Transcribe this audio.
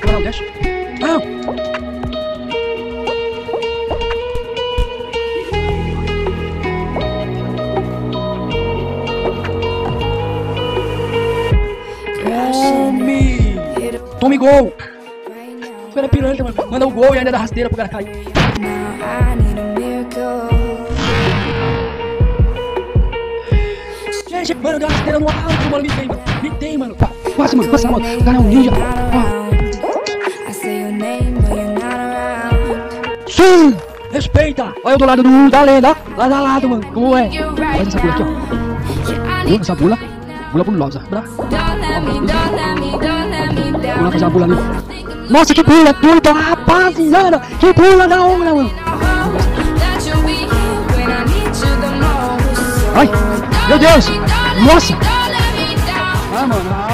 Canal, deixa. Ah! Tome gol! O cara é piranha, mano. Manda o gol e ainda dá rasteira pro cara cair. Gente, mano, deu uma rasteira no alto, mano. Me tem, mano. Tá, passa, mano. Passa, mano. O cara é um ninja. Sim! Respeita! Olha eu do lado da lenda, ó. Lá da lado, mano. Como é? Faz essa pula aqui, ó. Pula, essa pula. Pula pulosa. Vamos lá fazer uma pula ali. Nossa, que pula tudo, rapaziada! Que pula da hora, mano! Ai, meu Deus! Nossa! Ah, mano!